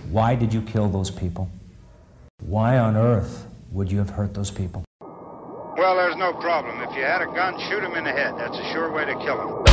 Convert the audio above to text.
Why did you kill those people? Why on earth would you have hurt those people? Well, there's no problem. If you had a gun, shoot him in the head. That's a sure way to kill him.